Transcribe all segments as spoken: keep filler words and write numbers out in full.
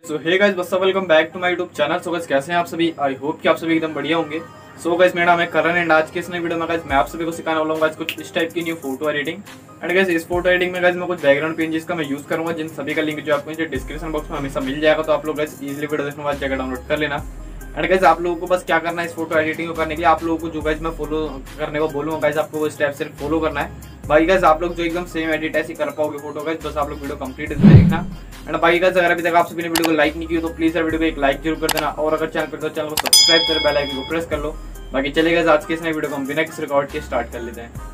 So hey guys what's up, welcome back to my YouTube channel. So guys कैसे हैं आप सभी? I hope कि आप सभी एकदम बढ़िया होंगे। सो गाइस मेरा नाम है करण एंड आज के इस नए वीडियो में गाइस मैं आप सभी को सिखाने वाला हूं गाइस कुछ इस टाइप की new photo editing. And guys इस फोटो एडिटिंग में गाइस मैं कुछ बैकग्राउंड पेजेस का मैं यूज करूंगा, जिन सभी का लिंक जो आपको नीचे डिस्क्रिप्शन बॉक्स में हमेशा मिल जाएगा। तो आप लोग गाइस इजीली वीडियो देखने के बाद जाकर डाउनलोड कर लेना। एंड गाइस आप लोगों को बस क्या करना है, इस फोटो एडिटिंग को करने के लिए आप लोगों को जो गाइस मैं फॉलो करने को बोलूंगा गाइस आपको वो स्टेप सिर्फ फॉलो करना है। बाकी गाइस आप लोग जो एकदम सेम एडिट ऐसे कर पाओगे फोटो गाइस, बस आप लोग वीडियो कंप्लीट देखना। एंड बाकी गाइस अगर अभी तक आप सभी ने वीडियो को लाइक नहीं किया तो प्लीज यार वीडियो को एक लाइक जरूर कर देना, और अगर चैनल पर तो चैनल को सब्सक्राइब कर बेल आइकन को प्रेस कर लो। बाकी चलिए गाइस आज के इस नए वीडियो को हम बिना किसी रिकॉर्ड के स्टार्ट कर लेते हैं।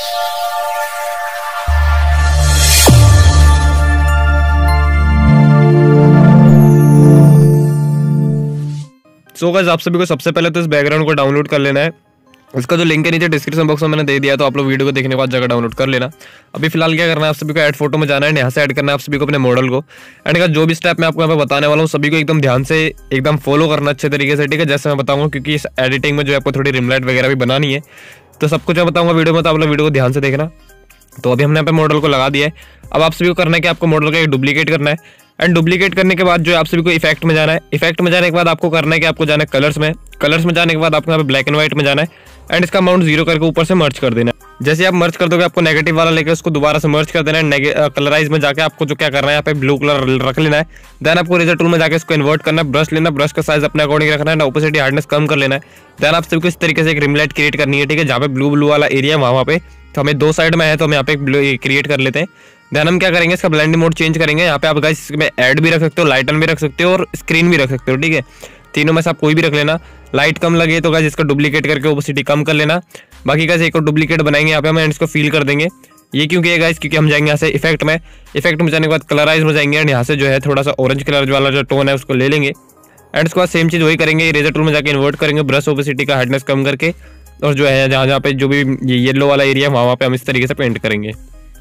सो गाइस आप सभी को सबसे पहले तो इस बैकग्राउंड को डाउनलोड कर लेना है। इसका जो लिंक है नीचे डिस्क्रिप्शन बॉक्स में मैंने दे दिया, तो आप लोग वीडियो को देखने के बाद जगह डाउनलोड कर लेना। अभी फिलहाल क्या करना है, आप सभी को ऐड फोटो में जाना है, यहाँ से ऐड करना है आप सभी को अपने मॉडल को। एंड जो भी स्टेप मैं आपको यहाँ पे बताने वाला हूँ सभी को एकदम ध्यान से एकदम फॉलो करना अच्छे तरीके से, ठीक है, जैसे मैं बताऊँगा, क्योंकि इस एडिटिंग में जो आपको थोड़ी रिमलाइट वगैरह भी बनानी है, तो सब कुछ मैं बताऊँगा वीडियो में, तो आप लोग वीडियो को ध्यान से देखना। तो अभी हमने यहाँ पे मॉडल को लगा दिया है। अब आप सभी को करना है कि आपको मॉडल का एक डुप्लीकेट करना है। एंड डुप्लीकेट करने के बाद जो है आप सभी को इफेक्ट में जाना है। इफेक्ट में जाने के बाद आपको करना है कि आपको जाना है कलर्स में। कलर्स में जाने के बाद आपको यहाँ पे ब्लैक एंड व्हाइट में जाना है। एंड इसका अमाउंट जीरो करके ऊपर से मर्ज कर देना है। जैसे आप मर्ज कर दोगे आपको नेगेटिव वाला लेकर उसको दोबारा से मर्ज कर देना है। कलराइज में जाके आपको जो क्या करना है, यहाँ पे ब्लू कलर रख लेना है। देन आपको रेजर टूल में जाकर इसको इन्वर्ट करना है, ब्रश लेना, ब्रश का साइज अपने अकॉर्डिंग रखना है, ऑपोसिटी हार्डनेस कम कर लेना है। देन आप सभी को इस तरीके से एक रिमलाइट क्रिएट करनी है, ठीक है, जहाँ पे ब्लू ब्लू वाला एरिया है वहाँ पे, तो हमें दो साइड में है तो हम यहाँ पे क्रिएट कर लेते हैं। देन हम क्या करेंगे, इसका ब्लेंडिंग मोड चेंज करेंगे। यहाँ पे आप गाइस इसमें ऐड भी रख सकते हो, लाइटन भी रख सकते हो और स्क्रीन भी रख सकते हो, ठीक है, तीनों में से आप कोई भी रख लेना। लाइट कम लगे तो गाइस इसका डुप्लीकेट करके ओपेसिटी कम कर लेना। बाकी गाइस एक और डुप्लीकेट बनाएंगे यहाँ पे हम, इसको फील कर देंगे। ये क्योंकि है गाइस क्योंकि हम जाएंगे यहाँ से इफेक्ट में। इफेक्ट में जाने के बाद कलराइज में जाएंगे एंड यहाँ से जो है थोड़ा सा ऑरेंज कलर वाला जो टोन है उसको ले लेंगे। एंड उसके बाद सेम चीज़ वही करेंगे, रेजर टूल में जाकर इन्वर्ट करेंगे, ब्रश ओपेसिटी का हार्डनेस कम करके, और जो है जहाँ जहाँ पे जो भी ये येलो वाला एरिया है वहाँ पे हम इस तरीके से पेंट करेंगे।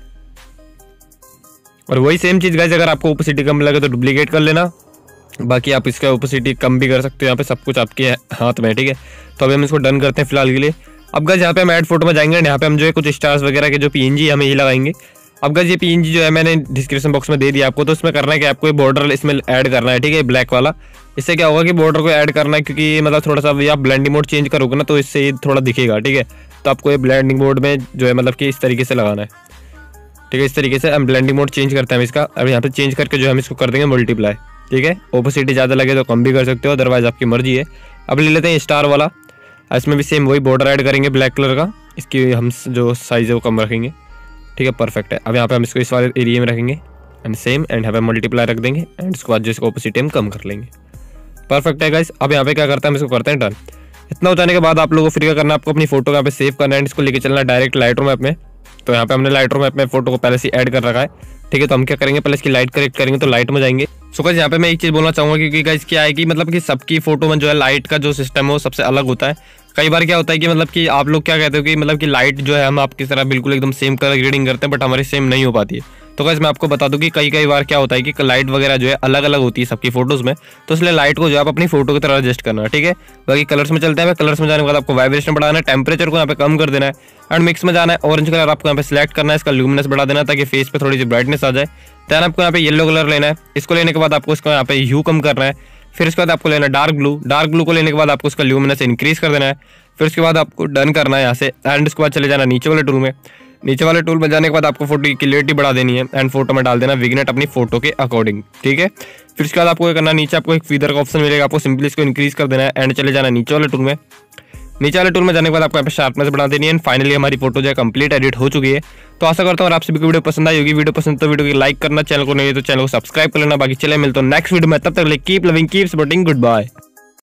और वही सेम चीज़ गाइस अगर आपको ओपेसिटी कम लगे तो डुप्लीकेट कर लेना। बाकी आप इसका ओपेसिटी कम भी कर सकते हो, यहाँ पे सब कुछ आपके हाथ में है, ठीक है। तो अभी हम इसको डन करते हैं फिलहाल के लिए। अब गाइस यहाँ पे हम ऐड फोटो में जाएंगे, यहाँ पे हम जो है कुछ स्टार्स वगैरह के जो पीएनजी हमें ये लगाएंगे। अब गाइस ये पीएनजी जो है मैंने डिस्क्रिप्शन बॉक्स में दे दिया आपको, तो इसमें करना है कि आपको ये बॉर्डर इसमें ऐड करना है, ठीक है, ब्लैक वाला। इससे क्या होगा कि बॉर्डर को ऐड करना है, क्योंकि मतलब थोड़ा सा आप ब्लेंडिंग मोड चेंज करोगे ना तो इससे थोड़ा दिखेगा, ठीक है। तो आपको ये ब्लेंडिंग मोड में जो है मतलब कि इस तरीके से लगाना है, ठीक है। इस तरीके से हम ब्लेंडिंग मोड चेंज करते हैं इसका। अब यहाँ पे चेंज करके जो है हम इसको कर देंगे मल्टीप्लाई, ठीक है। ओपेसिटी ज़्यादा लगे तो कम भी कर सकते हो, अदरवाइज आपकी मर्जी है। अब ले लेते हैं स्टार वाला, इसमें भी सेम वही बॉर्डर ऐड करेंगे ब्लैक कलर का। इसकी हम जो साइज़ है वो कम रखेंगे, ठीक है, परफेक्ट है। अब यहाँ पे हम इसको इस वाले एरिया में रखेंगे एंड सेम एंड यहाँ पे मल्टीप्लाई रख देंगे एंड उसके बाद जो इसको ओपेसिटी हम कम कर लेंगे, परफेक्ट है गाइस। अब यहाँ पे क्या करते हैं, हम इसको करते हैं डन। इतना हो जाने के बाद आप लोगों को फिर क्या करना है, आपको अपनी फोटो यहाँ पे सेव करना है, इसको लेके चलना है डायरेक्ट लाइट रूम ऐप में। तो यहाँ पे हमने लाइट रूम ऐप में फोटो को पहले से ऐड कर रखा है, ठीक है। तो हम क्या करेंगे, पहले इसकी लाइट करेक्ट करेंगे, तो लाइट में जाएंगे। सो गाइस यहाँ पे मैं एक चीज़ बोलना चाहूँगा, क्योंकि गाइस क्या है कि मतलब कि सबकी फोटो में जो है लाइट का जो सिस्टम है वो सबसे अलग होता है। कई बार क्या होता है कि मतलब कि आप लोग क्या कहते हो कि मतलब कि लाइट जो है हम आपकी तरह बिल्कुल एकदम सेम कलर ग्रेडिंग करते हैं, बट हमारी सेम नहीं हो पाती है। तो गाइस मैं आपको बता दूं कि कई कई बार क्या होता है कि लाइट वगैरह जो है अलग अलग होती है सबकी फोटोज़ में, तो इसलिए लाइट को जो आप अपनी फोटो की तरह एडजस्ट करना है, ठीक है। बाकी कलर्स में चलते हैं। कलर्स में जाने के बाद आपको वाइब्रेशन बढ़ाना है, टेम्परेचर को यहाँ पे कम कर देना है एंड मिक्स में जाना है। ऑरेंज कलर आपको यहाँ पे सिलेक्ट करना है, इसका ल्यूमिनेंस बढ़ा देना ताकि फेस पे थोड़ी सी ब्राइटनेस आ जाए। दैन आपको यहाँ पे येलो कलर लेना है, इसको लेने के बाद आपको इसको यहाँ पे ह्यू कम करना है। फिर उसके बाद आपको लेना है डार्क ब्लू। डार्क ब्लू को लेने के बाद आपको इसका ल्यूमिनेंस इंक्रीज कर देना है। फिर उसके बाद आपको डन करना है यहाँ से एंड उसके बाद चले जाना नीचे वाले टूल में। नीचे वाले टूल में जाने के बाद आपको फोटो की क्लियरिटी बढ़ा देनी है एंड फोटो में डाल देना विग्नेट अपनी फोटो के अकॉर्डिंग, ठीक है। फिर उसके बाद आपको क्या करना है, नीचे आपको एक फीदर का ऑप्शन मिलेगा, आपको सिंपली इसको इंक्रीज कर देना है एंड चले जाना नीचे वाले टूल में। नीचे वाले टूल में जाने के बाद आपको यहाँ पे शार्पनेस बढ़ा देनी है एंड फाइनली हमारी फोटो जो है कंप्लीट एडिट हो चुकी है। तो आशा करता हूँ आप सभी को वीडियो पसंद आई होगी। वीडियो पसंद तो वीडियो को लाइक करना, चैनल को नहीं तो चैनल को सब्सक्राइब कर लेना। बाकी चले मिलते हैं नेक्स्ट वीडियो में, तब तक keep loving keep supporting, good bye.